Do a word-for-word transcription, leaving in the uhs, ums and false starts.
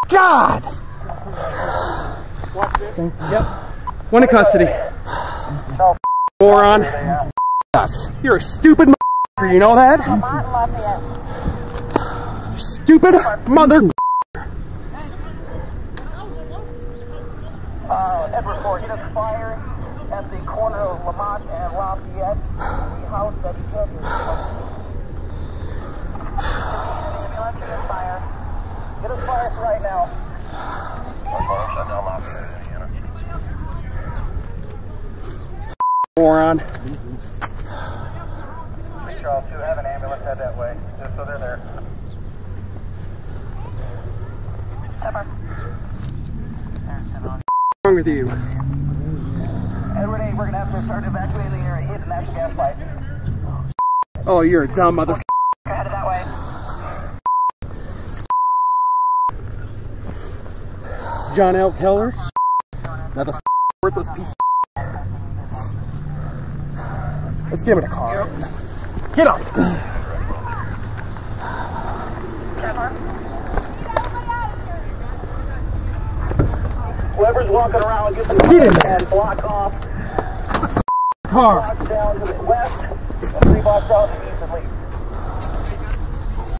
God! Yep. One in custody. Moron. Us. You're a stupid motherfucker, you know that? Stupid mother. Uh, Edward four, he does fire at the corner of Lamont and Lafayette, the house that he took. Ambulance, get us fire. Get us fire right now. Moron. Charles two, have an ambulance head that way, just so they're there. What's wrong with you? Edward eight, we're gonna have to start evacuating the area. Hit the natural gas pipe. Oh, you're a dumb motherfucker. Headed that way. John L. Keller. Another worthless piece of. Let's get him in a car. Get up! Whoever's walking around, get them Get in there. and block off. Car. Block down to the west and three blocks out immediately.